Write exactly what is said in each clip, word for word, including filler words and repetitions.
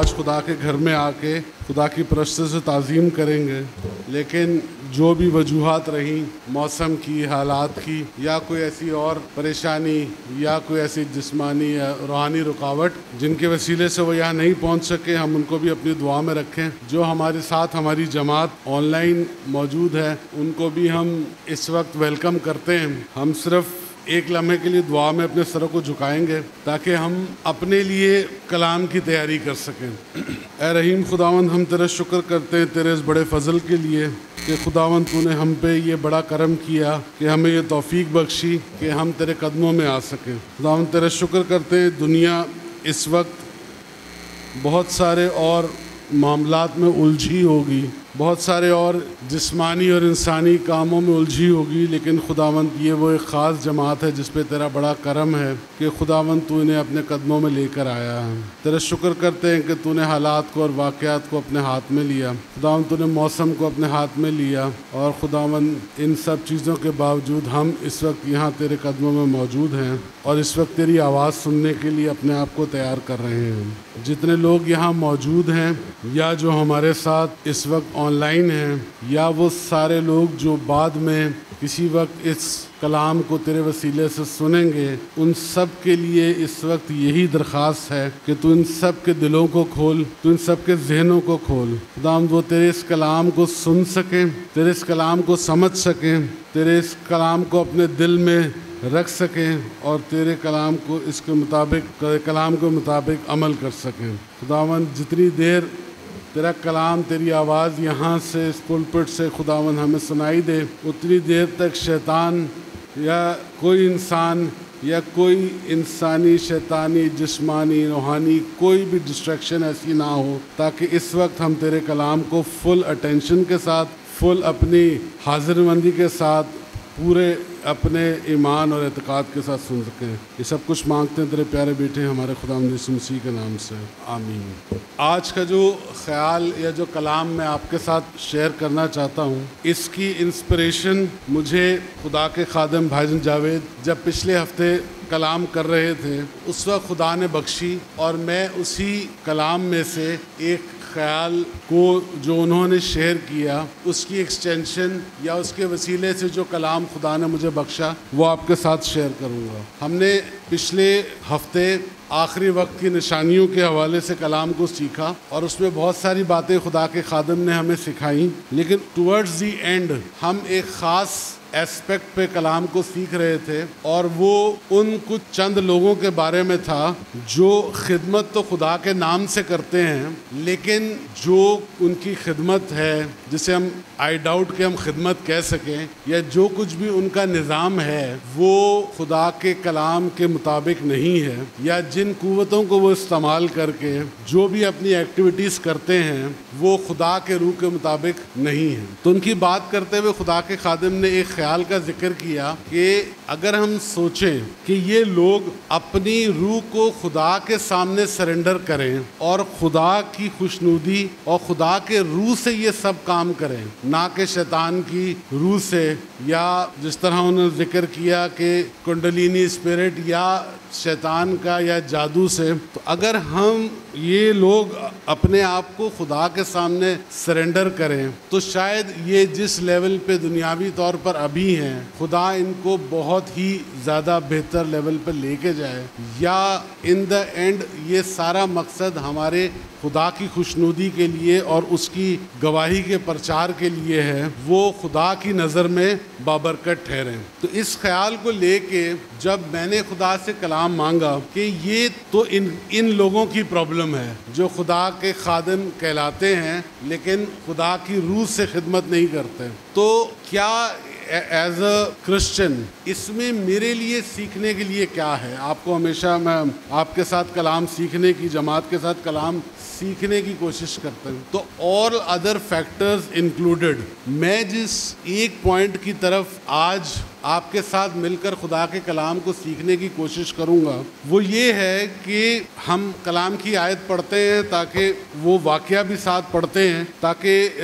آج خدا کے گھر میں آ کے خدا کی پرستش و تعظیم کریں گے، لیکن جو بھی وجوہات رہیں موسم کی، حالات کی، یا کوئی ایسی اور پریشانی یا کوئی ایسی جسمانی یا روحانی رکاوٹ جن کے وسیلے سے وہ یہاں نہیں پہنچ سکے، ہم ان کو بھی اپنی دعا میں رکھیں۔ جو ہمارے ساتھ ہماری جماعت آن لائن موجود ہے ان کو بھی ہم اس وقت ویلکم کرتے ہیں۔ ہم صرف ایک لمحے کے لیے دعا میں اپنے سروں کو جھکائیں گے تاکہ ہم اپنے لیے کلام کی تیاری کر سکیں۔ اے رحیم خداوند، ہم تیرا شکر کرتے ہیں تیرے اس بڑے فضل کے لیے کہ خداوند تو نے ہم پہ یہ بڑا کرم کیا کہ ہمیں یہ توفیق بخشی کہ ہم تیرے قدموں میں آ سکیں۔ خداوند تیرا شکر کرتے ہیں، دنیا اس وقت بہت سارے اور معاملات میں الجھی ہوگی، بہت سارے اور جسمانی اور انسانی کاموں میں الجھی ہوگی، لیکن خداوند یہ وہ ایک خاص جماعت ہے جس پہ تیرا بڑا کرم ہے کہ خداوند تو انہیں اپنے قدموں میں لے کر آیا ہے۔ تیرا شکر کرتے ہیں کہ تو نے حالات کو اور واقعات کو اپنے ہاتھ میں لیا، خداوند تو نے موسم کو اپنے ہاتھ میں لیا، اور خداوند ان سب چیزوں کے باوجود ہم اس وقت یہاں تیرے قدموں میں موجود ہیں اور اس وقت تیری آواز سننے کے لیے اپنے آپ کو تیار کر رہے ہیں۔ جتنے لوگ یہاں موجود ہیں یا جو ہمارے ساتھ اس وقت آن لائن ہیں یا وہ سارے لوگ جو بعد میں کسی وقت اس کلام کو تیرے وسیلے سے سنیں گے، ان سب کے لیے اس وقت یہی درخواست ہے کہ تو ان سب کے دلوں کو کھول، تو ان سب کے ذہنوں کو کھول۔ خداوند وہ تیرے اس کلام کو سن سکیں، تیرے اس کلام کو سمجھ سکیں، تیرے اس کلام کو اپنے دل میں رکھ سکیں اور تیرے کلام کو اس کے مطابق کلام کے مطابق عمل کر سکیں۔ خداوند جتنی دیر تیرا کلام، تیری آواز یہاں سے اس پلپٹ سے خداوند ہمیں سنائی دے، اتنی دیر تک شیطان یا کوئی انسان یا کوئی انسانی، شیطانی، جسمانی، روحانی کوئی بھی ڈسٹریکشن ایسی نہ ہو تاکہ اس وقت ہم تیرے کلام کو فل اٹینشن کے ساتھ، فل اپنی حاضر مندی کے ساتھ، پورے اپنے ایمان اور اعتقاد کے ساتھ سن سکیں۔ یہ سب کچھ مانگتے ہیں تیرے پیارے بیٹے ہمارے خداوند یسوع مسیح کے نام سے، آمین۔ آج کا جو خیال یا جو کلام میں آپ کے ساتھ شیئر کرنا چاہتا ہوں، اس کی انسپریشن مجھے خدا کے خادم بھائی جان جاوید جب پچھلے ہفتے کلام کر رہے تھے اس وقت خدا نے بخشی، اور میں اسی کلام میں سے ایک خیال کو جو انہوں نے شیئر کیا اس کی ایکسٹینشن یا اس کے وسیلے سے جو کلام خدا نے مجھے بخشا وہ آپ کے ساتھ شیئر کروں گا۔ ہم نے پچھلے ہفتے آخری وقت کی نشانیوں کے حوالے سے کلام کو سیکھا اور اس میں بہت ساری باتیں خدا کے خادم نے ہمیں سکھائیں، لیکن ٹورڈز دی اینڈ ہم ایک خاص ایسپیکٹ پہ کلام کو سیکھ رہے تھے، اور وہ ان کچھ چند لوگوں کے بارے میں تھا جو خدمت تو خدا کے نام سے کرتے ہیں، لیکن جو ان کی خدمت ہے جسے ہم آئی ڈاؤٹ کہ ہم خدمت کہہ سکیں، یا جو کچھ بھی ان کا نظام ہے وہ خدا کے کلام کے مطابق نہیں ہے، یا جن قوتوں کو وہ استعمال کر کے جو بھی اپنی ایکٹیویٹیز کرتے ہیں وہ خدا کے روح کے مطابق نہیں ہے۔ تو ان کی بات کرتے ہوئے خدا کے خادم نے ایک خیال کا ذکر کیا کہ اگر ہم سوچیں کہ یہ لوگ اپنی روح کو خدا کے سامنے سرنڈر کریں اور خدا کی خوشنودی اور خدا کے روح سے یہ سب کام کریں، نہ کہ شیطان کی روح سے، یا جس طرح انہوں نے ذکر کیا کہ کنڈلینی اسپرٹ یا شیطان کا یا جادو سے، تو اگر ہم یہ لوگ اپنے آپ کو خدا کے سامنے سرنڈر کریں تو شاید یہ جس لیول پہ دنیاوی طور پر ابھی ہیں خدا ان کو بہت ہی زیادہ بہتر لیول پہ لے کے جائے، یا ان دا اینڈ یہ سارا مقصد ہمارے خدا کی خوشنودی کے لیے اور اس کی گواہی کے پرچار کے لیے ہے، وہ خدا کی نظر میں بابرکت ٹھہریں۔ تو اس خیال کو لے کے جب میں نے خدا سے کلام مانگا کہ یہ تو ان ان لوگوں کی پرابلم ہے جو خدا کے خادم کہلاتے ہیں لیکن خدا کی روح سے خدمت نہیں کرتے، تو کیا ایز اے کرسچن اس میں میرے لیے سیکھنے کے لیے کیا ہے؟ آپ کو ہمیشہ میں آپ کے ساتھ کلام سیکھنے کی، جماعت کے ساتھ کلام سیکھنے کی کوشش کرتے ہیں، تو آل ادر فیکٹرز انکلوڈڈ، میں جس ایک پوائنٹ کی طرف آج آپ کے ساتھ مل کر خدا کے کلام کو سیکھنے کی کوشش کروں گا وہ یہ ہے کہ ہم کلام کی آیت پڑھتے ہیں تاکہ وہ واقعہ بھی ساتھ پڑھتے ہیں تاکہ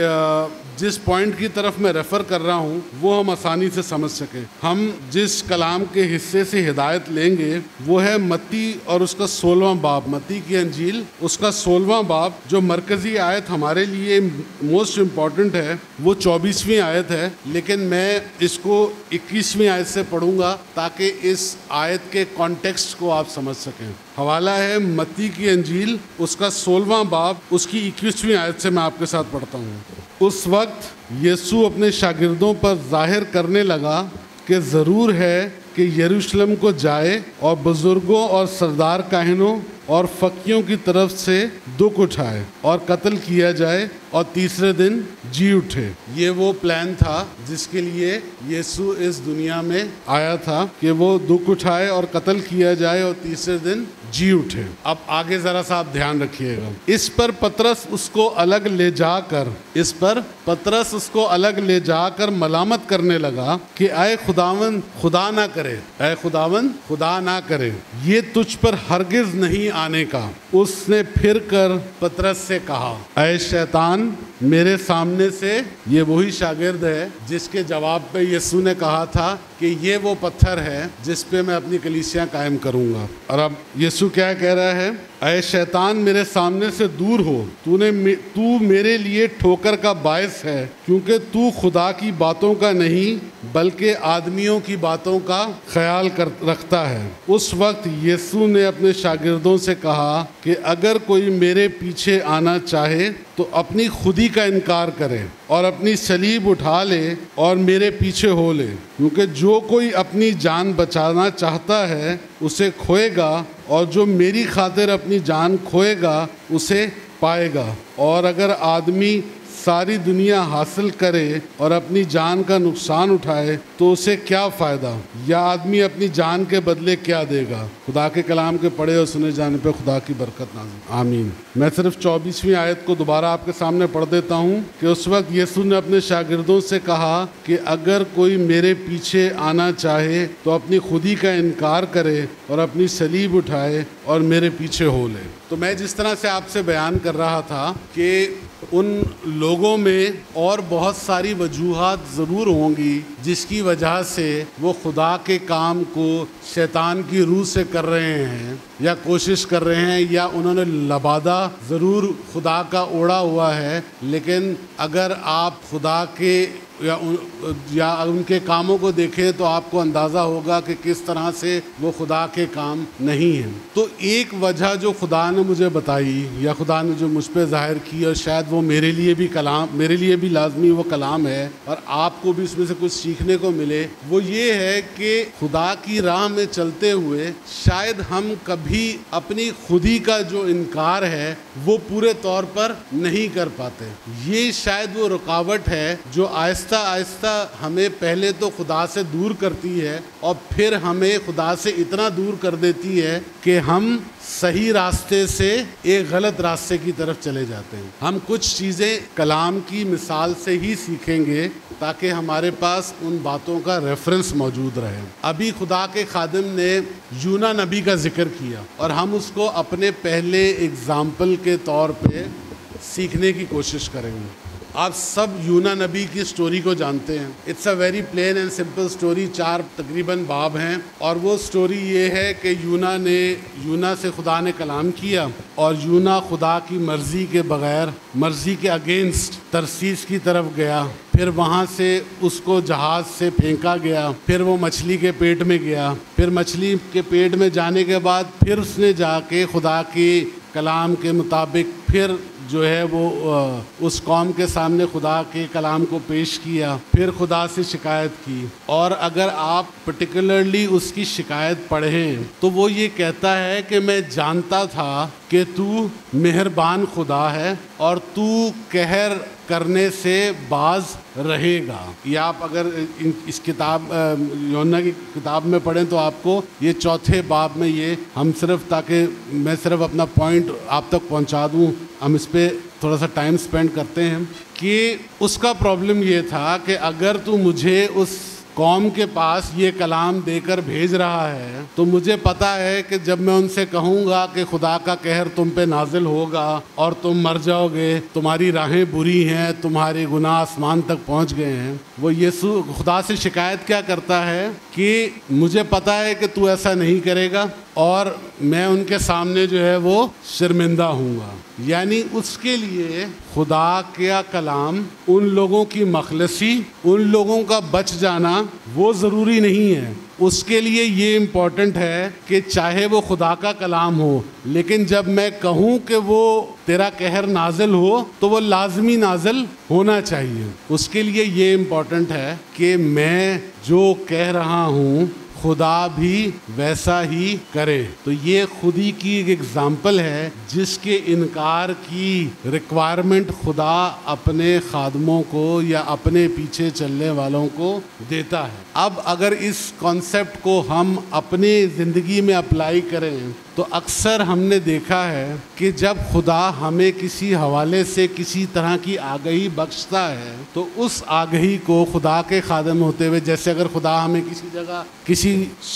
جس پوائنٹ کی طرف میں ریفر کر رہا ہوں وہ ہم آسانی سے سمجھ سکیں. ہم جس کلام کے حصے سے ہدایت لیں گے وہ ہے متی اور اس کا سولہواں باب، متی کی انجیل اس کا سولہواں باب. جو مرکزی آیت ہمارے لیے موسٹ امپورٹنٹ ہے وہ چوبیسویں آیت ہے، لیکن میں اس کو اکیسویں آیت سے پڑھوں گا تاکہ اس آیت کے کانٹیکسٹ کو آپ سمجھ سکیں. حوالہ ہے متی کی انجیل اس کا سولہواں باب اس کی اکیسویں آیت سے میں آپ کے ساتھ پڑھتا ہوں. اس وقت یسوع اپنے شاگردوں پر ظاہر کرنے لگا کہ ضرور ہے کہ یروشلم کو جائے اور بزرگوں اور سردار کاہنوں اور فقیوں کی طرف سے دکھ اٹھائے اور قتل کیا جائے اور تیسرے دن جی اٹھے. یہ وہ پلان تھا جس کے لیے یسوع اس دنیا میں آیا تھا کہ وہ دکھ اٹھائے اور قتل کیا جائے اور تیسرے دن جی اٹھے. اب آگے ذرا سا آپ دھیان رکھیے گا. اس پر پطرس اس کو الگ لے جا کر اس پر پطرس اس کو الگ لے جا کر ملامت کرنے لگا کہ اے خداوند خدا نہ کرے اے خداوند خدا نہ کرے یہ تجھ پر ہرگز نہیں آنے کا. اس نے پھر کر پطرس سے کہا اے شیطان میرے سامنے سے. یہ وہی شاگرد ہے جس کے جواب پہ یسوع نے کہا تھا کہ یہ وہ پتھر ہے جس پہ میں اپنی کلیسیاں قائم کروں گا. اور اب یسوع کیا کہہ رہا ہے؟ اے شیطان میرے سامنے سے دور ہو، تو نے تو میرے لیے ٹھوکر کا باعث ہے کیونکہ تو خدا کی باتوں کا نہیں بلکہ آدمیوں کی باتوں کا خیال کر رکھتا ہے. اس وقت یسوع نے اپنے شاگردوں سے کہا کہ اگر کوئی میرے پیچھے آنا چاہے تو اپنی خودی کا انکار کرے اور اپنی صلیب اٹھا لے اور میرے پیچھے ہو لے. کیونکہ جو کوئی اپنی جان بچانا چاہتا ہے اسے کھوئے گا اور جو میری خاطر اپنی جان کھوئے گا اسے پائے گا. اور اگر آدمی ساری دنیا حاصل کرے اور اپنی جان کا نقصان اٹھائے تو اسے کیا فائدہ؟ یا آدمی اپنی جان کے بدلے کیا دے گا؟ خدا کے کلام کے پڑھے اور سنے جانے پہ خدا کی برکت نازل آمین. میں صرف چوبیسویں آیت کو دوبارہ آپ کے سامنے پڑھ دیتا ہوں کہ اس وقت یسوع نے اپنے شاگردوں سے کہا کہ اگر کوئی میرے پیچھے آنا چاہے تو اپنی خودی کا انکار کرے اور اپنی صلیب اٹھائے اور میرے پیچھے ہو لے. تو میں جس طرح سے آپ سے بیان کر رہا تھا کہ ان لوگوں میں اور بہت ساری وجوہات ضرور ہوں گی جس کی وجہ سے وہ خدا کے کام کو شیطان کی روح سے کر رہے ہیں یا کوشش کر رہے ہیں یا انہوں نے لبادہ ضرور خدا کا اوڑا ہوا ہے. لیکن اگر آپ خدا کے یا ان, یا ان کے کاموں کو دیکھیں تو آپ کو اندازہ ہوگا کہ کس طرح سے وہ خدا کے کام نہیں ہیں. تو ایک وجہ جو خدا نے مجھے بتائی یا خدا نے جو مجھ پہ ظاہر کی اور شاید وہ میرے لیے بھی کلام میرے لیے بھی لازمی وہ کلام ہے اور آپ کو بھی اس میں سے کچھ سیکھنے کو ملے، وہ یہ ہے کہ خدا کی راہ میں چلتے ہوئے شاید ہم کبھی اپنی خودی کا جو انکار ہے وہ پورے طور پر نہیں کر پاتے. یہ شاید وہ رکاوٹ ہے جو آہستہ آہستہ آہستہ ہمیں پہلے تو خدا سے دور کرتی ہے اور پھر ہمیں خدا سے اتنا دور کر دیتی ہے کہ ہم صحیح راستے سے ایک غلط راستے کی طرف چلے جاتے ہیں. ہم کچھ چیزیں کلام کی مثال سے ہی سیکھیں گے تاکہ ہمارے پاس ان باتوں کا ریفرنس موجود رہے. ابھی خدا کے خادم نے یونا نبی کا ذکر کیا اور ہم اس کو اپنے پہلے اگزامپل کے طور پہ سیکھنے کی کوشش کریں گے. آپ سب یونا نبی کی سٹوری کو جانتے ہیں. It's a very plain and simple story. چار تقریباً باب ہیں اور وہ سٹوری یہ ہے کہ یونا نے یونا سے خدا نے کلام کیا اور یونا خدا کی مرضی کے بغیر مرضی کے اگینسٹ ترسیس کی طرف گیا. پھر وہاں سے اس کو جہاز سے پھینکا گیا. پھر وہ مچھلی کے پیٹ میں گیا. پھر مچھلی کے پیٹ میں جانے کے بعد پھر اس نے جا کے خدا کے کلام کے مطابق پھر جو ہے وہ اس قوم کے سامنے خدا کے کلام کو پیش کیا. پھر خدا سے شکایت کی اور اگر آپ پرٹیکولرلی اس کی شکایت پڑھیں تو وہ یہ کہتا ہے کہ میں جانتا تھا کہ تو مہربان خدا ہے اور تو قہر کرنے سے باز رہے گا. یا آپ اگر اس کتاب یونا کی کتاب میں پڑھیں تو آپ کو یہ چوتھے باب میں یہ ہم صرف تاکہ میں صرف اپنا پوائنٹ آپ تک پہنچا دوں ہم اس پہ تھوڑا سا ٹائم سپینڈ کرتے ہیں کہ اس کا پرابلم یہ تھا کہ اگر تو مجھے اس قوم کے پاس یہ کلام دے کر بھیج رہا ہے تو مجھے پتا ہے کہ جب میں ان سے کہوں گا کہ خدا کا قہر تم پہ نازل ہوگا اور تم مر جاؤ گے, تمہاری راہیں بری ہیں, تمہارے گناہ آسمان تک پہنچ گئے ہیں, وہ یسوع خدا سے شکایت کیا کرتا ہے کہ مجھے پتا ہے کہ تو ایسا نہیں کرے گا اور میں ان کے سامنے جو ہے وہ شرمندہ ہوں گا. یعنی اس کے لیے خدا کا کلام, ان لوگوں کی مخلصی, ان لوگوں کا بچ جانا وہ ضروری نہیں ہے. اس کے لیے یہ امپورٹنٹ ہے کہ چاہے وہ خدا کا کلام ہو, لیکن جب میں کہوں کہ وہ تیرا قہر نازل ہو تو وہ لازمی نازل ہونا چاہیے. اس کے لیے یہ امپورٹنٹ ہے کہ میں جو کہہ رہا ہوں خدا بھی ویسا ہی کرے. تو یہ خودی کی ایک ایگزامپل ہے جس کے انکار کی ریکوائرمنٹ خدا اپنے خادموں کو یا اپنے پیچھے چلنے والوں کو دیتا ہے. اب اگر اس کانسیپٹ کو ہم اپنی زندگی میں اپلائی کریں تو اکثر ہم نے دیکھا ہے کہ جب خدا ہمیں کسی حوالے سے کسی طرح کی آگہی بخشتا ہے تو اس آگہی کو خدا کے خادم ہوتے ہوئے, جیسے اگر خدا ہمیں کسی جگہ کسی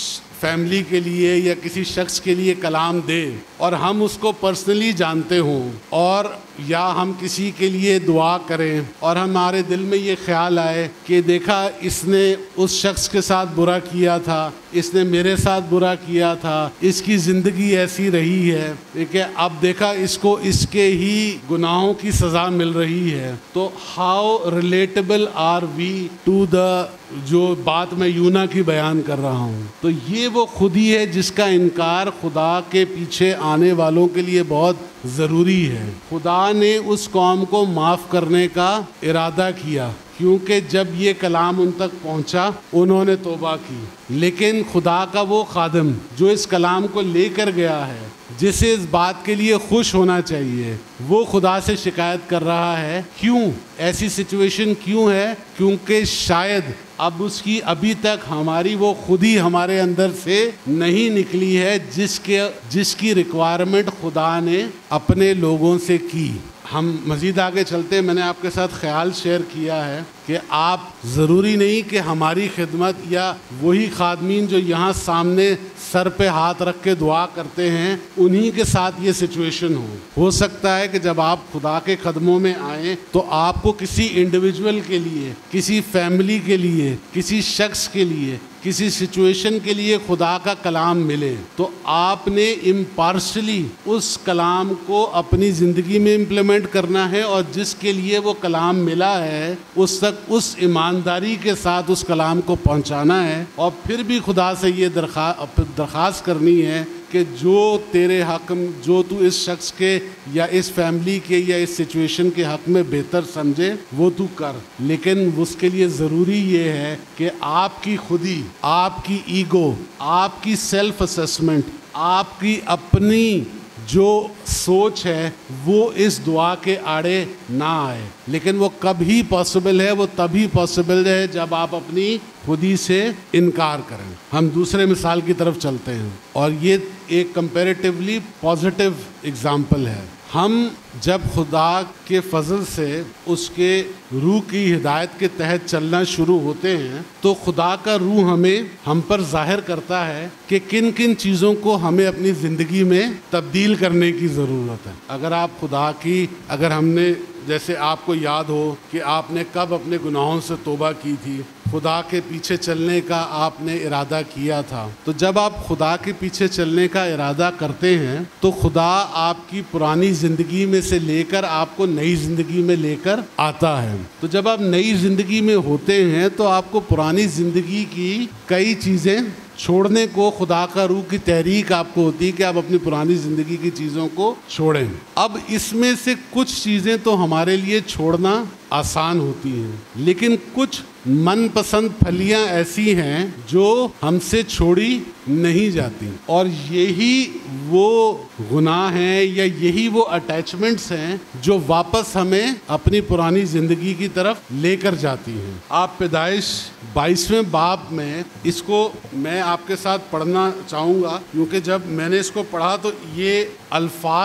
فیملی کے لیے یا کسی شخص کے لیے کلام دے اور ہم اس کو پرسنلی جانتے ہوں, اور یا ہم کسی کے لیے دعا کریں اور ہمارے دل میں یہ خیال آئے کہ دیکھا اس نے اس شخص کے ساتھ برا کیا تھا, اس نے میرے ساتھ برا کیا تھا, اس کی زندگی ایسی رہی ہے, ٹھیک ہے, اب دیکھا اس کو اس کے ہی گناہوں کی سزا مل رہی ہے, تو how reliable are we to the جو بات میں یونا کی بیان کر رہا ہوں. تو یہ وہ خودی ہے جس کا انکار خدا کے پیچھے آنے والوں کے لیے بہت ضروری ہے. خدا نے اس قوم کو معاف کرنے کا ارادہ کیا کیونکہ جب یہ کلام ان تک پہنچا انہوں نے توبہ کی, لیکن خدا کا وہ خادم جو اس کلام کو لے کر گیا ہے, جسے اس بات کے لیے خوش ہونا چاہیے, وہ خدا سے شکایت کر رہا ہے. کیوں ایسی سچویشن کیوں ہے؟ کیونکہ شاید اب اس کی ابھی تک ہماری وہ خودی ہمارے اندر سے نہیں نکلی ہے جس کے جس کی ریکوائرمنٹ خدا نے اپنے لوگوں سے کی. ہم مزید آگے چلتے ہیں. میں نے آپ کے ساتھ خیال شیئر کیا ہے کہ آپ ضروری نہیں کہ ہماری خدمت یا وہی خادمین جو یہاں سامنے سر پہ ہاتھ رکھ کے دعا کرتے ہیں انہی کے ساتھ یہ سچویشن ہو. ہو سکتا ہے کہ جب آپ خدا کے قدموں میں آئیں تو آپ کو کسی انڈیویجول کے لیے, کسی فیملی کے لیے, کسی شخص کے لیے, کسی سچویشن کے لیے خدا کا کلام ملے تو آپ نے امپارشلی اس کلام کو اپنی زندگی میں امپلیمنٹ کرنا ہے, اور جس کے لیے وہ کلام ملا ہے اس تک اس ایمانداری کے ساتھ اس کلام کو پہنچانا ہے, اور پھر بھی خدا سے یہ درخواست درخواست کرنی ہے کہ جو تیرے حق, جو تو اس شخص کے یا اس فیملی کے یا اس سچویشن کے حق میں بہتر سمجھے وہ تو کر. لیکن اس کے لیے ضروری یہ ہے کہ آپ کی خودی, آپ کی ایگو, آپ کی سیلف اسیسمنٹ, آپ کی اپنی جو سوچ ہے وہ اس دعا کے آڑے نہ آئے. لیکن وہ کب ہی پاسبل ہے؟ وہ تبھی پاسبل ہے جب آپ اپنی خودی سے انکار کریں. ہم دوسرے مثال کی طرف چلتے ہیں, اور یہ ایک کمپیریٹیولی پازیٹیو اگزامپل ہے. ہم جب خدا کے فضل سے اس کے روح کی ہدایت کے تحت چلنا شروع ہوتے ہیں تو خدا کا روح ہمیں ہم پر ظاہر کرتا ہے کہ کن کن چیزوں کو ہمیں اپنی زندگی میں تبدیل کرنے کی ضرورت ہے. اگر آپ خدا کی اگر ہم نے جیسے آپ کو یاد ہو کہ آپ نے کب اپنے گناہوں سے توبہ کی تھی, خدا کے پیچھے چلنے کا آپ نے ارادہ کیا تھا, تو جب آپ خدا کے پیچھے چلنے کا ارادہ کرتے ہیں تو خدا آپ کی پرانی زندگی میں سے لے کر آپ کو نئی زندگی میں لے کر آتا ہے. تو جب آپ نئی زندگی میں ہوتے ہیں تو آپ کو پرانی زندگی کی کئی چیزیں چھوڑنے کو خدا کا روح کی تحریک آپ کو ہوتی ہے کہ آپ اپنی پرانی زندگی کی چیزوں کو چھوڑیں. اب اس میں سے کچھ چیزیں تو ہمارے لیے چھوڑنا آسان ہوتی ہیں, لیکن کچھ من پسند پھلیاں ایسی ہیں جو ہم سے چھوڑی نہیں جاتی, اور یہی وہ گناہ ہیں یا یہی وہ اٹیچمنٹس ہیں جو واپس ہمیں اپنی پرانی زندگی کی طرف لے کر جاتی ہیں. آپ پیدائش بائیسویں باب میں اس کو میں آپ کے ساتھ پڑھنا چاہوں گا, کیونکہ جب میں نے اس کو پڑھا تو یہ الفاظ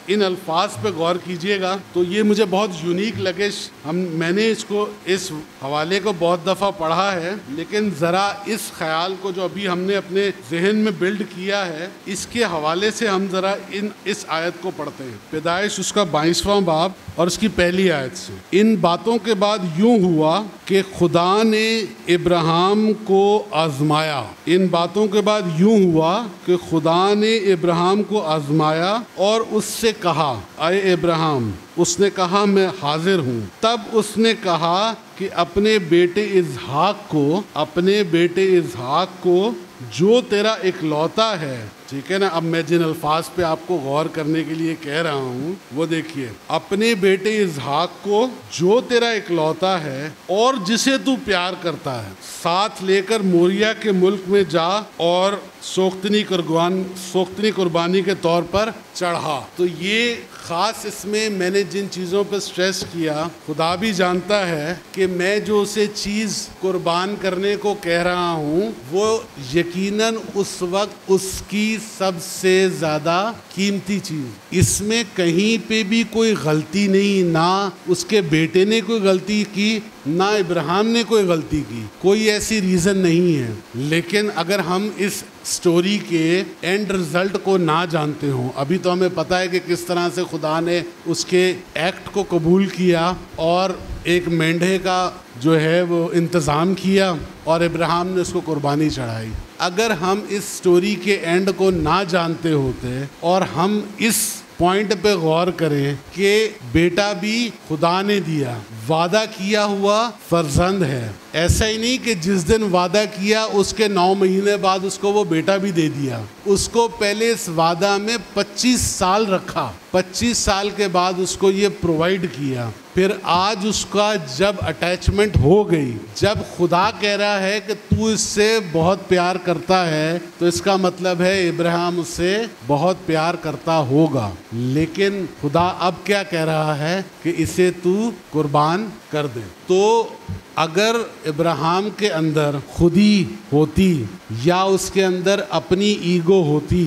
ان الفاظ پہ غور کیجئے گا تو یہ مجھے بہت یونیک لگے. ہم میں نے اس کو اس حوالے کو بہت دفعہ پڑھا ہے, لیکن ذرا اس خیال کو جو ابھی ہم نے اپنے ذہن میں بلڈ کیا ہے اس کے حوالے سے ہم ذرا ان اس آیت کو پڑھتے ہیں. پیدائش اس کا بائیسواں باب اور اس کی پہلی آیت سے. ان باتوں کے بعد یوں ہوا کہ خدا نے ابراہیم کو آزمایا. ان باتوں کے بعد یوں ہوا کہ خدا نے ابراہیم کو آزمایا اور اس سے کہا اے ابراہیم. اس نے کہا میں حاضر ہوں. تب اس نے کہا کہ اپنے بیٹے اسحاق کو اپنے بیٹے اسحاق کو جو تیرا اکلوتا ہے. ٹھیک ہے نا. اب میں جن الفاظ پہ آپ کو غور کرنے کے لیے کہہ رہا ہوں وہ دیکھیے. اپنے بیٹے اسحاق کو جو تیرا اکلوتا ہے اور جسے تو پیار کرتا ہے ساتھ لے کر موریا کے ملک میں جا اور سوختنی قربان سوختنی قربانی کے طور پر چڑھا. تو یہ خاص اس میں میں نے جن چیزوں پہ سٹریس کیا, خدا بھی جانتا ہے کہ میں جو اسے چیز قربان کرنے کو کہہ رہا ہوں وہ یقیناً اس وقت اس کی سب سے زیادہ قیمتی چیز. اس میں کہیں پہ بھی کوئی غلطی نہیں, نہ اس کے بیٹے نے کوئی غلطی کی نہ ابراہیم نے کوئی غلطی کی, کوئی ایسی ریزن نہیں ہے. لیکن اگر ہم اس سٹوری کے اینڈ رزلٹ کو نہ جانتے ہوں, ابھی تو ہمیں پتہ ہے کہ کس طرح سے خدا نے اس کے ایکٹ کو قبول کیا اور ایک مینڈھے کا جو ہے وہ انتظام کیا اور ابراہیم نے اس کو قربانی چڑھائی. اگر ہم اس سٹوری کے اینڈ کو نہ جانتے ہوتے اور ہم اس پوائنٹ پہ غور کریں کہ بیٹا بھی خدا نے دیا, وعدہ کیا ہوا فرزند ہے. ایسا ہی نہیں کہ جس دن وعدہ کیا اس کے نو مہینے بعد اس کو وہ بیٹا بھی دے دیا. اس کو پہلے اس وعدہ میں پچیس سال رکھا, پچیس سال کے بعد اس کو یہ پرووائڈ کیا. پھر آج اس کا جب اٹیچمنٹ ہو گئی, جب خدا کہہ رہا ہے کہ تو اس سے بہت پیار کرتا ہے, تو اس کا مطلب ہے ابراہیم اس سے بہت پیار کرتا ہوگا. لیکن خدا اب کیا کہہ رہا ہے کہ اسے تو قربان کر دے. تو اگر ابراہیم کے اندر خودی ہوتی یا اس کے اندر اپنی ایگو ہوتی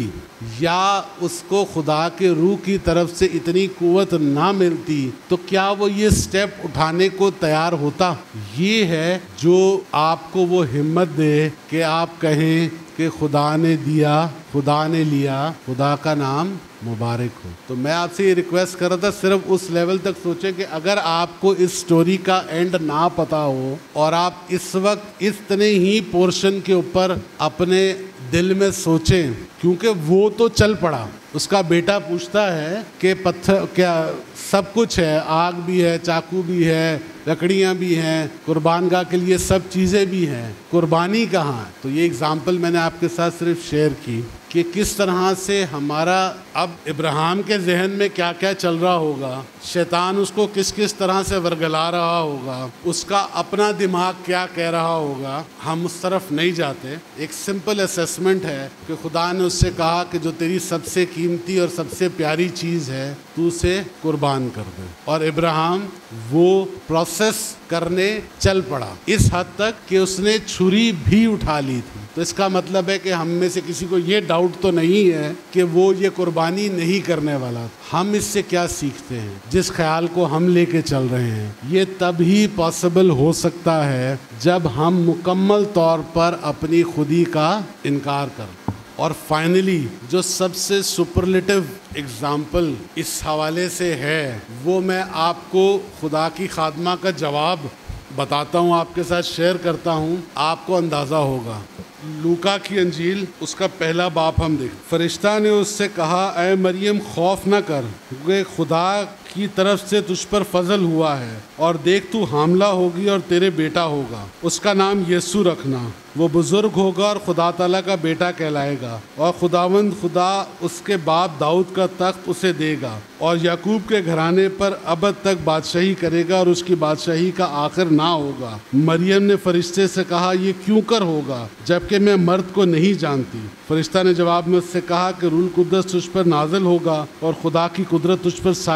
یا اس کو خدا کے روح کی طرف سے اتنی قوت نہ ملتی تو کیا وہ یہ سٹیپ اٹھانے کو تیار ہوتا؟ یہ ہے جو آپ کو وہ ہمت دے کہ آپ کہیں کہ خدا نے دیا, خدا نے لیا, خدا کا نام مبارک ہو. تو میں آپ سے یہ ریکویسٹ کر رہا تھا صرف اس لیول تک سوچیں کہ اگر آپ کو اس سٹوری کا اینڈ نہ پتا ہو اور آپ اس وقت اتنے ہی پورشن کے اوپر اپنے دل میں سوچیں, کیونکہ وہ تو چل پڑا. اس کا بیٹا پوچھتا ہے کہ پتھر کیا سب کچھ ہے, آگ بھی ہے, چاقو بھی ہے, لکڑیاں بھی ہیں, قربان گاہ کے لیے سب چیزیں بھی ہیں, قربانی کہاں ہے؟ تو یہ اگزامپل میں نے آپ کے ساتھ صرف شیئر کی کہ کس طرح سے ہمارا اب ابراہیم کے ذہن میں کیا کیا چل رہا ہوگا, شیطان اس کو کس کس طرح سے ورگلا رہا ہوگا, اس کا اپنا دماغ کیا کہہ رہا ہوگا. ہم اس طرف نہیں جاتے. ایک سمپل اسیسمنٹ ہے کہ خدا نے اس سے کہا کہ جو تیری سب سے قیمتی اور سب سے پیاری چیز ہے تو اسے قربان کر دے, اور ابراہیم وہ پروسیس کرنے چل پڑا اس حد تک کہ اس نے چھری بھی اٹھا لی تھی. تو اس کا مطلب ہے کہ ہم میں سے کسی کو یہ ڈاؤٹ تو نہیں ہے کہ وہ یہ قربانی نہیں کرنے والا. ہم اس سے کیا سیکھتے ہیں؟ جس خیال کو ہم لے کے چل رہے ہیں یہ تب ہی پاسبل ہو سکتا ہے جب ہم مکمل طور پر اپنی خودی کا انکار کریں. اور فائنلی جو سب سے سپرلیٹو اگزامپل اس حوالے سے ہے وہ میں آپ کو خدا کی خادمہ کا جواب بتاتا ہوں, آپ کے ساتھ شیئر کرتا ہوں, آپ کو اندازہ ہوگا. لوکا کی انجیل اس کا پہلا باب ہم دیکھ. فرشتہ نے اس سے کہا اے مریم خوف نہ کر, کیونکہ خدا کی طرف سے تجھ پر فضل ہوا ہے, اور دیکھ تو حاملہ ہوگی اور تیرے بیٹا ہوگا, اس کا نام یسوع رکھنا. وہ بزرگ ہوگا اور خدا تعالیٰ کا بیٹا کہلائے گا, اور خداوند خدا اس کے باپ داؤد کا تخت اسے دے گا, اور یعقوب کے گھرانے پر ابد تک بادشاہی کرے گا, اور اس کی بادشاہی کا آخر نہ ہوگا. مریم نے فرشتے سے کہا یہ کیوں کر ہوگا جبکہ میں مرد کو نہیں جانتی؟ فرشتہ نے جواب میں اس سے کہا کہ روح القدس تجھ پر نازل ہوگا اور خدا کی قدرت تجھ پر سایہ ڈالے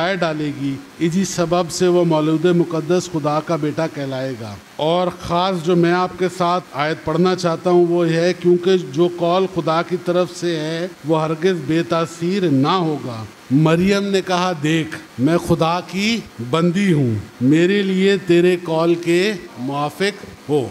جائے گی, اسی سبب سے وہ مولود مقدس خدا کا بیٹا کہلائے گا. اور خاص جو میں آپ کے ساتھ آیت پڑھنا چاہتا ہوں وہ ہے, کیونکہ جو قول خدا کی طرف سے ہے وہ ہرگز بے تاثیر نہ ہوگا. مریم نے کہا, دیکھ میں خدا کی بندی ہوں, میرے لیے تیرے قول کے موافق ہو.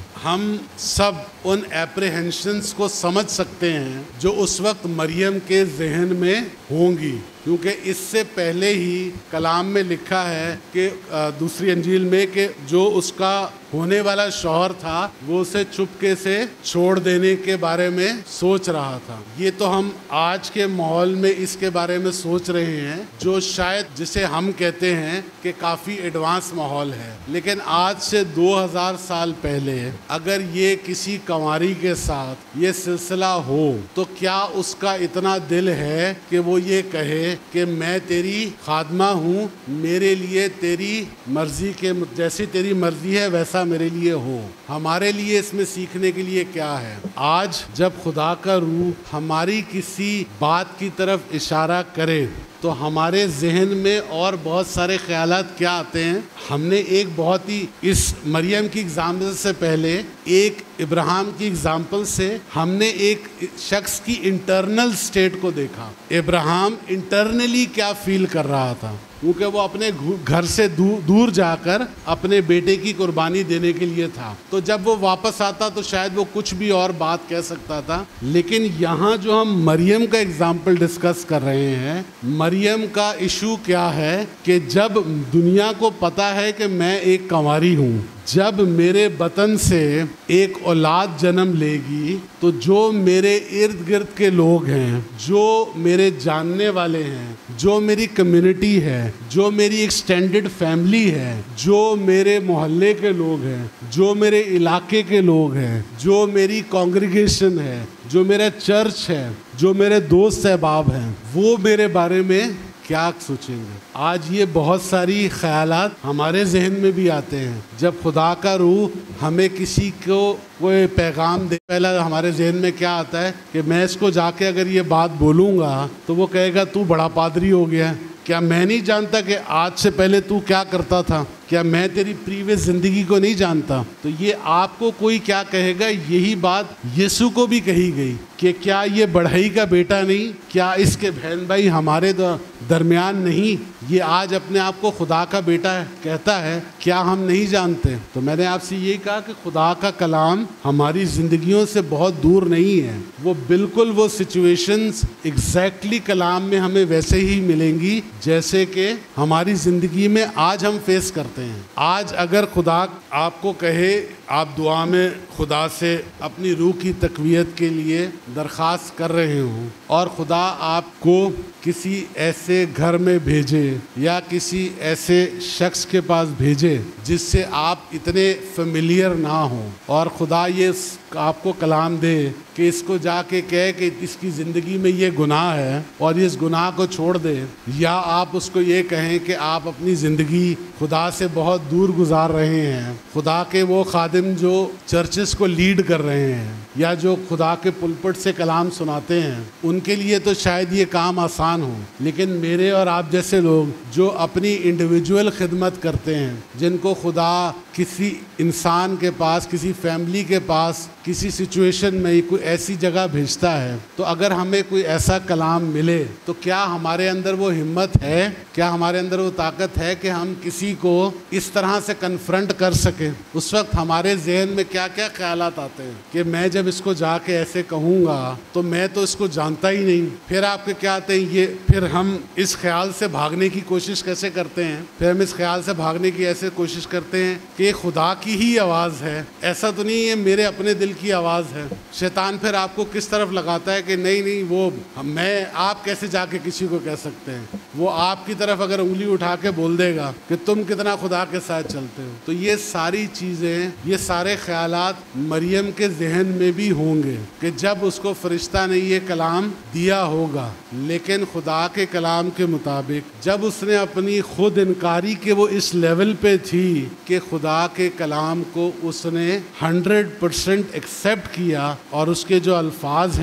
ہم سب ان اپریہنشنز کو سمجھ سکتے ہیں جو اس وقت مریم کے ذہن میں ہوں گی, کیونکہ اس سے پہلے ہی کلام میں لکھا ہے کہ دوسری انجیل میں کہ جو اس کا ہونے والا شوہر تھا وہ اسے چپکے سے چھوڑ دینے کے بارے میں سوچ رہا تھا. یہ تو ہم آج کے ماحول میں اس کے بارے میں سوچ رہے ہیں جو شاید جسے ہم کہتے ہیں کہ کافی ایڈوانس ماحول ہے, لیکن آج سے دو ہزار سال پہلے اگر یہ کسی کنواری کے ساتھ یہ سلسلہ ہو تو کیا اس کا اتنا دل ہے کہ وہ یہ کہے کہ میں تیری خادمہ ہوں, میرے لیے تیری مرضی کے جیسی تیری مرضی ہے ویسا میرے لیے ہو. ہمارے لیے اس میں سیکھنے کے لیے کیا ہے؟ آج جب خدا کا روح ہماری کسی بات کی طرف اشارہ کرے تو ہمارے ذہن میں اور بہت سارے خیالات کیا آتے ہیں. ہم نے ایک بہت ہی اس مریم کی اگزامپل سے پہلے ایک ابراہیم کی اگزامپل سے ہم نے ایک شخص کی انٹرنل سٹیٹ کو دیکھا. ابراہیم انٹرنلی کیا فیل کر رہا تھا, کیونکہ وہ اپنے گھر سے دور جا کر اپنے بیٹے کی قربانی دینے کے لیے تھا. تو جب وہ واپس آتا تو شاید وہ کچھ بھی اور بات کہہ سکتا تھا. لیکن یہاں جو ہم مریم کا اگزامپل ڈسکس کر رہے ہیں, مریم کا ایشو کیا ہے کہ جب دنیا کو پتا ہے کہ میں ایک کنواری ہوں, جب میرے بطن سے ایک اولاد جنم لے گی تو جو میرے ارد گرد کے لوگ ہیں, جو میرے جاننے والے ہیں, جو میری کمیونٹی ہے, جو میری ایکسٹینڈڈ فیملی ہے, جو میرے محلے کے لوگ ہیں, جو میرے علاقے کے لوگ ہیں, جو میری کانگریگیشن ہے, جو میرا چرچ ہے, جو میرے دوست احباب ہیں, وہ میرے بارے میں کیا سوچیں گے. آج یہ بہت ساری خیالات ہمارے ذہن میں بھی آتے ہیں. جب خدا کا روح ہمیں کسی کو کوئی پیغام دے, پہلا ہمارے ذہن میں کیا آتا ہے کہ میں اس کو جا کے اگر یہ بات بولوں گا تو وہ کہے گا تو بڑا پادری ہو گیا. کیا میں نہیں جانتا کہ آج سے پہلے تو کیا کرتا تھا؟ کیا میں تیری پریویس زندگی کو نہیں جانتا؟ تو یہ آپ کو کوئی کیا کہے گا, یہی بات یسوع کو بھی کہی گئی کہ کیا یہ بڑھئی کا بیٹا نہیں, کیا اس کے بہن بھائی ہمارے درمیان نہیں؟ یہ آج اپنے آپ کو خدا کا بیٹا کہتا ہے, کیا ہم نہیں جانتے؟ تو میں نے آپ سے یہ کہا کہ خدا کا کلام ہماری زندگیوں سے بہت دور نہیں ہے. وہ بالکل وہ سچویشنز ایگزیکٹلی کلام میں ہمیں ویسے ہی ملیں گی جیسے کہ ہماری زندگی میں آج ہم فیس کرتے ہیں. آج اگر خدا آپ کو کہے, آپ دعا میں خدا سے اپنی روح کی تقویت کے لیے درخواست کر رہے ہوں اور خدا آپ کو کسی ایسے گھر میں بھیجے یا کسی ایسے شخص کے پاس بھیجے جس سے آپ اتنے فیملیئر نہ ہوں, اور خدا یہ آپ کو کلام دے کہ اس کو جا کے کہے کہ اس کی زندگی میں یہ گناہ ہے اور اس گناہ کو چھوڑ دے, یا آپ اس کو یہ کہیں کہ آپ اپنی زندگی خدا سے بہت دور گزار رہے ہیں. خدا کے وہ خادم جو چرچز کو لیڈ کر رہے ہیں یا جو خدا کے پلپٹ سے کلام سناتے ہیں, ان کے لیے تو شاید یہ کام آسان ہو, لیکن میرے اور آپ جیسے لوگ جو اپنی انڈیویجول خدمت کرتے ہیں, جن کو خدا کسی انسان کے پاس, کسی فیملی کے پاس, کسی سچویشن میں کوئی ایسی جگہ بھیجتا ہے, تو اگر ہمیں کوئی ایسا کلام ملے تو کیا ہمارے اندر وہ ہمت ہے, کیا ہمارے اندر وہ طاقت ہے کہ ہم کسی کو اس طرح سے کنفرنٹ کر سکیں؟ اس وقت ہمارے ذہن میں کیا کیا خیالات آتے ہیں کہ میں جب اس کو جا کے ایسے کہوں گا تو میں تو اس کو جانتا ہی نہیں. پھر آپ کے کیا آتے ہیں, یہ پھر ہم اس خیال سے بھاگنے کی کوشش کیسے کرتے ہیں؟ پھر ہم اس خیال سے بھاگنے کی ایسے کوشش کرتے ہیں کہ خدا کی ہی آواز ہے, ایسا تو نہیں ہے میرے اپنے دل کی آواز ہے. شیطان پھر آپ کو کس طرف لگاتا ہے کہ نہیں نہیں وہ میں, آپ کیسے جا کے کسی کو کہہ سکتے ہیں؟ وہ آپ کی طرف اگر انگلی اٹھا کے بول دے گا کہ تم کتنا خدا کے ساتھ چلتے ہو. تو یہ ساری چیزیں, یہ سارے خیالات مریم کے ذہن میں بھی ہوں گے کہ جب اس کو فرشتہ نے یہ کلام دیا ہوگا, لیکن خدا کے کلام کے مطابق جب اس نے اپنی خود انکاری کے وہ اس لیول پہ تھی کہ خدا کے کلام کو اس نے ہنڈریڈ پرسینٹ ایکسیپٹ کیا اور اس کے جو الفاظ ہیں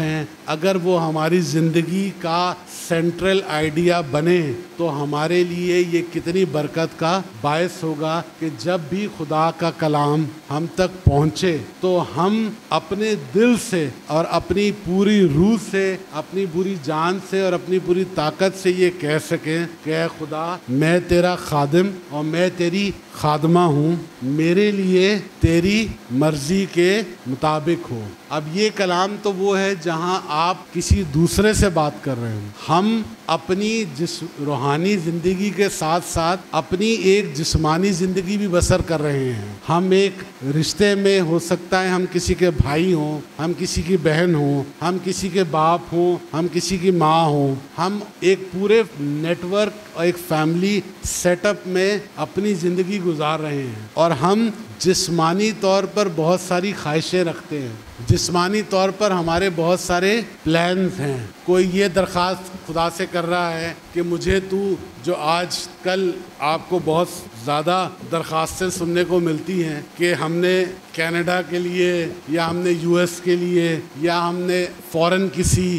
اگر وہ ہماری زندگی کا سینٹرل آئیڈیا بنے تو ہمارے لیے یہ کتنی برکت کا باعث ہوگا کہ جب بھی خدا کا کلام ہم تک پہنچے تو ہم اپنے دل سے اور اپنی پوری روح سے، اپنی پوری جان سے اور اپنی پوری طاقت سے یہ کہہ سکیں کہ اے خدا، میں تیرا خادم اور میں تیری خادمہ ہوں، میرے لیے تیری مرضی کے مطابق ہو۔ اب یہ کلام تو وہ ہے جہاں آپ کسی دوسرے سے بات کر رہے ہیں، ہم اپنی جس روحانی زندگی کے ساتھ ساتھ اپنی ایک جسمانی زندگی بھی بسر کر رہے ہیں۔ ہم ایک رشتے میں، ہو سکتا ہے ہم کسی کے بھائی ہوں، ہم کسی کی بہن ہوں، ہم کسی کے باپ ہوں، ہم کسی کی ماں ہوں، ہم ایک پورے نیٹ ورک اور ایک فیملی سیٹ اپ میں اپنی زندگی گزار رہے ہیں، اور ہم جسمانی طور پر بہت ساری خواہشیں رکھتے ہیں، جسمانی طور پر ہمارے بہت سارے پلانز ہیں۔ کوئی یہ درخواست خدا سے کر رہا ہے کہ مجھے تو، جو آج کل آپ کو بہت زیادہ درخواستیں سننے کو ملتی ہیں کہ ہم نے کینیڈا کے لیے یا ہم نے یو ایس کے لیے یا ہم نے فورن کسی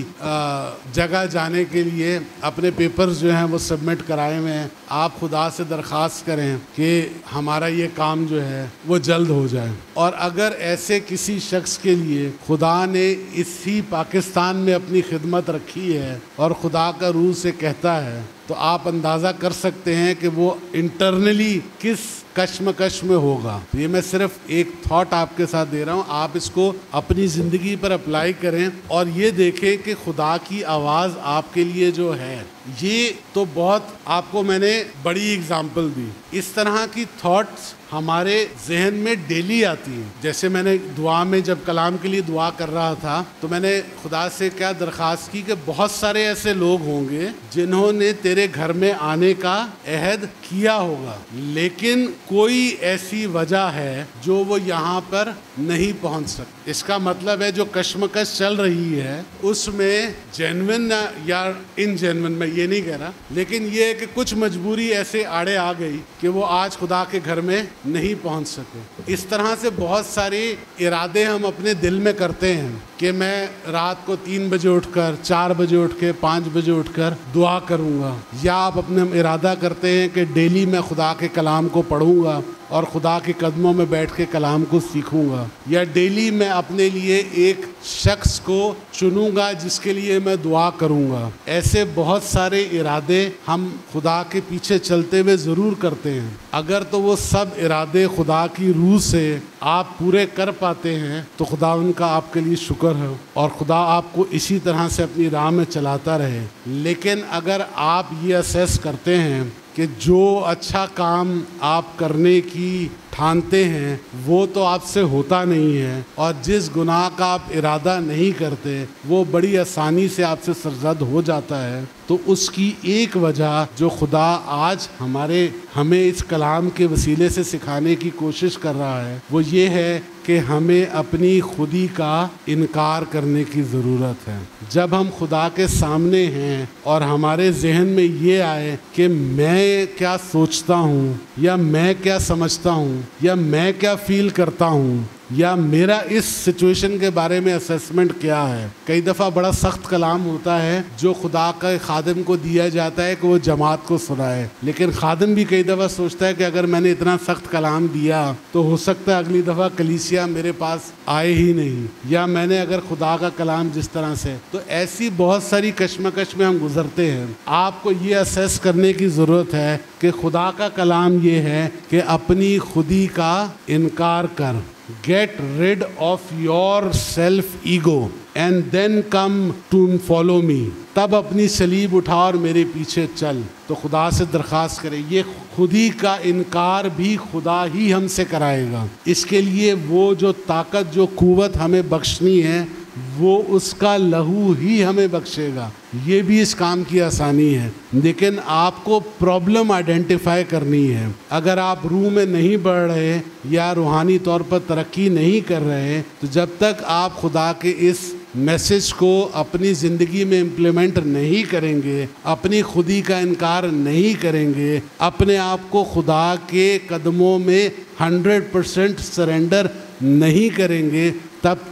جگہ جانے کے لیے اپنے پیپرز جو ہیں وہ سبمٹ کرائے ہوئے ہیں، آپ خدا سے درخواست کریں کہ ہمارا یہ کام جو ہے وہ جلد ہو جائے۔ اور اگر ایسے کسی شخص کے لیے خدا نے اسی پاکستان میں اپنی خدمت رکھی ہے اور خدا کا روح سے کہتا ہے، تو آپ اندازہ کر سکتے ہیں کہ وہ انٹرنلی کس کشمکش میں ہوگا۔ یہ میں صرف ایک تھاٹ آپ کے ساتھ دے رہا ہوں، آپ اس کو اپنی زندگی پر اپلائی کریں اور یہ دیکھیں کہ خدا کی آواز آپ کے لیے جو ہے، یہ تو بہت آپ کو میں نے بڑی اگزامپل دی۔ اس طرح کی تھاٹس ہمارے ذہن میں ڈیلی آتی ہیں۔ جیسے میں نے دعا میں جب کلام کے لیے دعا کر رہا تھا تو میں نے خدا سے کیا درخواست کی کہ بہت سارے ایسے لوگ ہوں گے جنہوں نے تیرے گھر میں آنے کا عہد کیا ہوگا، لیکن کوئی ایسی وجہ ہے جو وہ یہاں پر نہیں پہنچ سکتے۔ اس کا مطلب ہے جو کشمکش چل رہی ہے اس میں جینوین یا ان جینوین، میں یہ نہیں کہہ رہا، لیکن یہ ہے کہ کچھ مجبوری ایسے آڑے آ گئی کہ وہ آج خدا کے گھر میں نہیں پہنچ سکے۔ اس طرح سے بہت سارے ارادے ہم اپنے دل میں کرتے ہیں کہ میں رات کو تین بجے اٹھ کر، چار بجے اٹھ کے، پانچ بجے اٹھ کر دعا کروں گا، یا آپ اپنے ارادہ کرتے ہیں کہ ڈیلی میں خدا کے کلام کو پڑھوں گا اور خدا کے قدموں میں بیٹھ کے کلام کو سیکھوں گا، یا ڈیلی میں اپنے لیے ایک شخص کو چنوں گا جس کے لیے میں دعا کروں گا۔ ایسے بہت سارے ارادے ہم خدا کے پیچھے چلتے ہوئے ضرور کرتے ہیں۔ اگر تو وہ سب ارادے خدا کی روح سے آپ پورے کر پاتے ہیں تو خدا ان کا آپ کے لیے شکر ہے، اور خدا آپ کو اسی طرح سے اپنی راہ میں چلاتا رہے۔ لیکن اگر آپ یہ اسیس کرتے ہیں کہ جو اچھا کام آپ کرنے کی ٹھانتے ہیں وہ تو آپ سے ہوتا نہیں ہے، اور جس گناہ کا آپ ارادہ نہیں کرتے وہ بڑی آسانی سے آپ سے سرزد ہو جاتا ہے، تو اس کی ایک وجہ جو خدا آج ہمارے ہمیں اس کلام کے وسیلے سے سکھانے کی کوشش کر رہا ہے وہ یہ ہے کہ ہمیں اپنی خودی کا انکار کرنے کی ضرورت ہے۔ جب ہم خدا کے سامنے ہیں اور ہمارے ذہن میں یہ آئے کہ میں کیا سوچتا ہوں، یا میں کیا سمجھتا ہوں، یا میں کیا فیل کرتا ہوں، یا میرا اس سچویشن کے بارے میں اسیسمنٹ کیا ہے۔ کئی دفعہ بڑا سخت کلام ہوتا ہے جو خدا کا خادم کو دیا جاتا ہے کہ وہ جماعت کو سنائے، لیکن خادم بھی کئی دفعہ سوچتا ہے کہ اگر میں نے اتنا سخت کلام دیا تو ہو سکتا ہے اگلی دفعہ کلیسیا میرے پاس آئے ہی نہیں، یا میں نے اگر خدا کا کلام جس طرح سے، تو ایسی بہت ساری کشمکش میں ہم گزرتے ہیں۔ آپ کو یہ اسیس کرنے کی ضرورت ہے کہ خدا کا کلام یہ ہے کہ اپنی خودی کا انکار کر، get rid of your self ego and then come to follow me، تب اپنی صلیب اٹھا اور میرے پیچھے چل۔ تو خدا سے درخواست کرے، یہ خودی کا انکار بھی خدا ہی ہم سے کرائے گا۔ اس کے لیے وہ جو طاقت، جو قوت ہمیں بخشنی ہے وہ اس کا لہو ہی ہمیں بخشے گا۔ یہ بھی اس کام کی آسانی ہے، لیکن آپ کو پرابلم آئیڈینٹیفائی کرنی ہے۔ اگر آپ روح میں نہیں بڑھ رہے یا روحانی طور پر ترقی نہیں کر رہے تو جب تک آپ خدا کے اس میسج کو اپنی زندگی میں امپلیمنٹ نہیں کریں گے، اپنی خودی کا انکار نہیں کریں گے، اپنے آپ کو خدا کے قدموں میں ہنڈریڈ پرسینٹ سرنڈر نہیں کریں گے، تب تک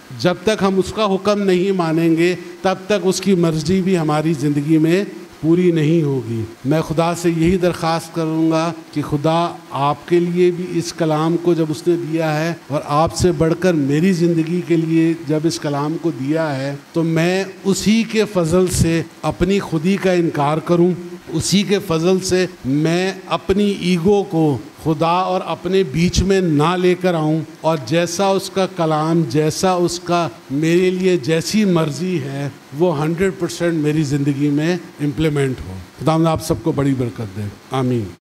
جب تک ہم اس کا حکم نہیں مانیں گے تب تک اس کی مرضی بھی ہماری زندگی میں پوری نہیں ہوگی۔ میں خدا سے یہی درخواست کروں گا کہ خدا آپ کے لیے بھی اس کلام کو جب اس نے دیا ہے اور آپ سے بڑھ کر میری زندگی کے لیے جب اس کلام کو دیا ہے تو میں اسی کے فضل سے اپنی خودی کا انکار کروں، اسی کے فضل سے میں اپنی ایگو کو خدا اور اپنے بیچ میں نہ لے کر آؤں، اور جیسا اس کا کلام، جیسا اس کا میرے لیے جیسی مرضی ہے وہ ہنڈریڈ پرسینٹ میری زندگی میں امپلیمنٹ ہو۔ خدا آپ سب کو بڑی برکت دے، آمین۔